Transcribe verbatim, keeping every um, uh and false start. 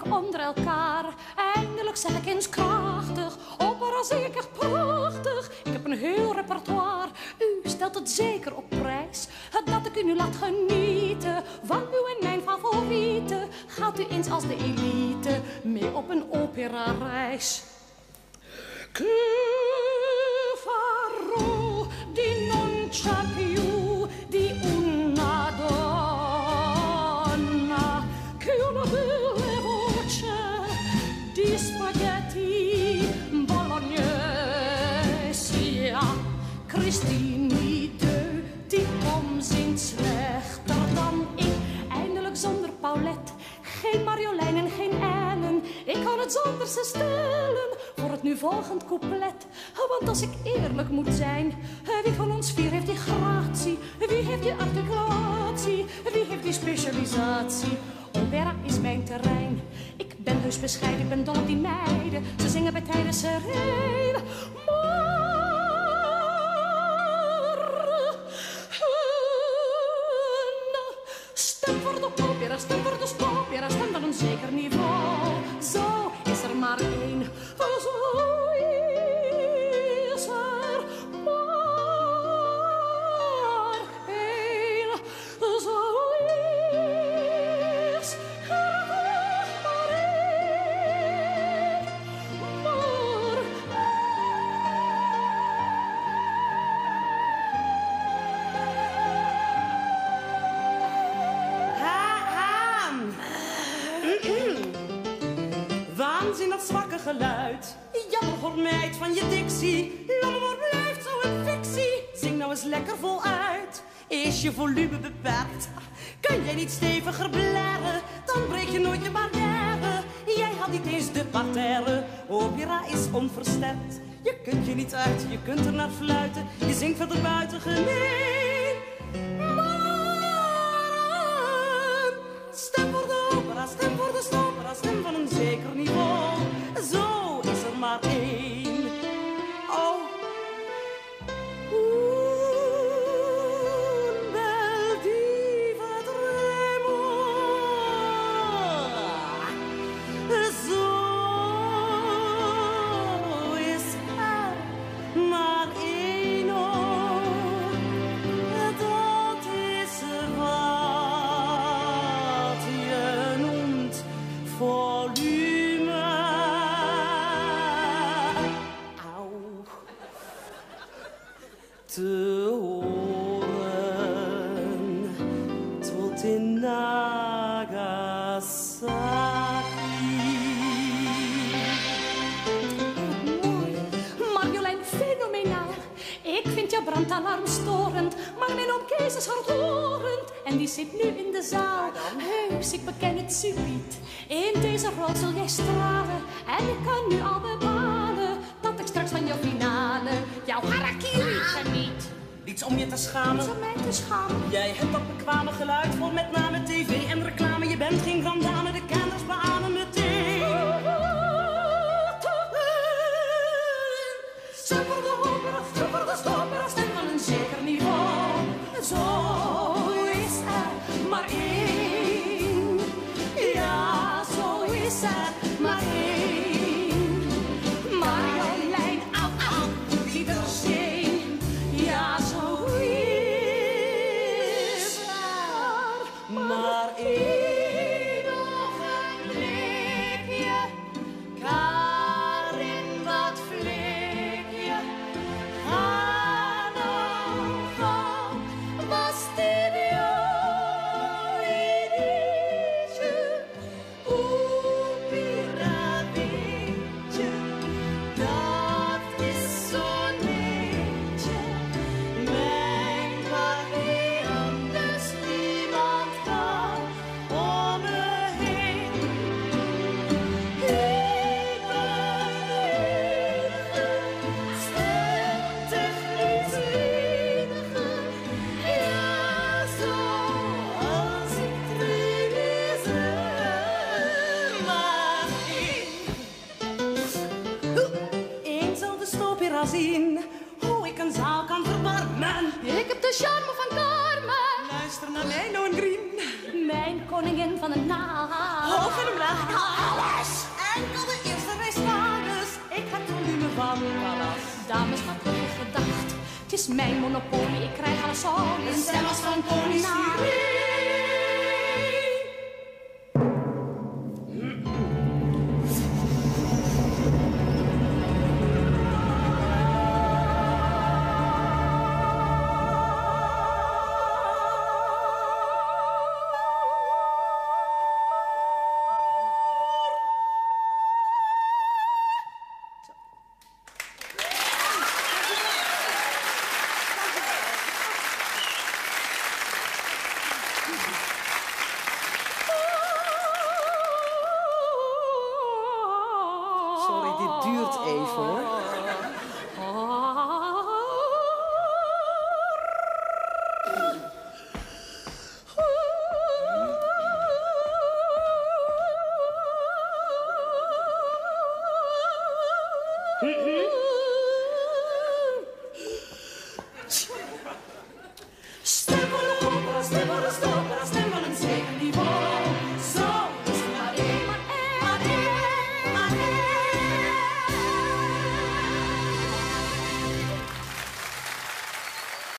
onder elkaar. Eindelijk zeg ik eens krachtig, opera zeker prachtig. Ik heb een heel repertoire, u stelt het zeker op prijs. Dat ik u nu laat genieten van uw en mijn favorieten. Gaat u eens als de elite mee op een opera-reis. Che farò di non c'è più di una donna che una bella voce di spaghetti bolognese. Ja, Christine de die om zingt slechter dan ik. Eindelijk zonder Paulette, geen Marjolein en geen Ellen. Ik kan het zonder ze stellen voor het nu volgend couplet. Want als ik eerlijk moet zijn, wie van ons vier heeft die gratie? Wie heeft die articulatie? Wie heeft die specialisatie? Opera is mijn terrein. Ik ben heus bescheiden, ik ben dol op die meiden. Ze zingen bij tijden sereen. Maar stem voor de opera, stem voor de opera, stem van een zeker niveau. Zo is er maar één, zo is er maar één, zo is er maar één, maar waanzin dat zwakke geluid. Jammer voor meid van je dictie. Jammer blijft zo een fictie. Zing nou eens lekker voluit. Is je volume beperkt? Kan jij niet steviger blaren? Dan breek je nooit je barrière. Jij had niet eens de parterre. Opera is onversterkt. Je kunt je niet uit, je kunt er naar fluiten. Je zingt verder buiten gemeen. Maar stem voor de opera, stem voor de stopera, stem van een zeker niveau. Zo is er maar één. Oh, un bel diva tremor. Zo is er maar één. Dat is wat je noemt volume. Au. Te horen tot in Nagasaki. mooi. Marjolein, fenomenaal. Ik vind jouw brandalarm storend, maar mijn oom Kees is hardhorend. En die zit nu in de zaal. Heus, ik beken het subiet. In deze rol zul jij stralen. En ik kan nu al bepalen dat ik straks van jouw finale jouw harakiri geniet. Niets om je te schamen. Niets om mij te schamen. Jij hebt dat bekwame geluid voor met name tv en reclame. Je bent geen grandame, de kenners beamen meteen. Stem voor de opera, stem voor de stopera, stem van een zeker niveau. Zo is er maar één. Ja, zo is er maar één. Marjolein, au, au, Wiedersehen. Ja, zo is er maar één. Nog een blikje, Karin, wat flik je. Ga nou gauw, was dit jouw ideetje? Opera, weet je, dat is zo'n beetje mijn pavillon, dus niemand kan om me heen. Ik ben enige stemtechnisch-enige, ja, zoals ik triviseer maar één. Eén zal de stopera zien, hoe ik een zaal kan verwarmen. Ik heb de charme van Carmen, Luister naar mij, Lohengrin. mijn koningin van de nacht. Hoog en omlaag. dames, wat heb je gedacht? Het is mijn monopolie, ik krijg alles olie. Een stem als van polystyren. Sorry, dit duurt even, hoor. Mm-hmm.